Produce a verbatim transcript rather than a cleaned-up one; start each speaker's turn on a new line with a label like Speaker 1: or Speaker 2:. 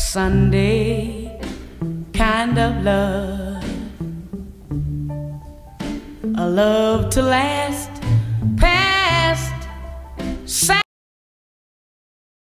Speaker 1: Sunday kind of love, a love to last